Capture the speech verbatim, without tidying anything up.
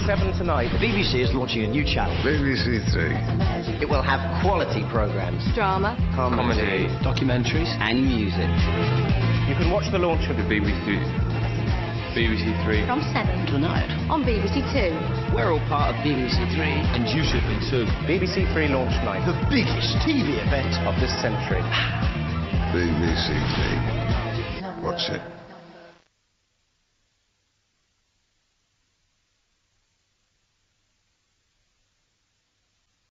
seven tonight. The B B C is launching a new channel. B B C Three. It will have quality programmes. Drama. Comedy. Documentaries. And music. You can watch the launch of The B B C. B B C Three. From seven. Tonight. On B B C Two. We're all part of B B C Three. And you should be too. B B C Three launch night. The biggest T V event of this century. B B C Three. Watch it.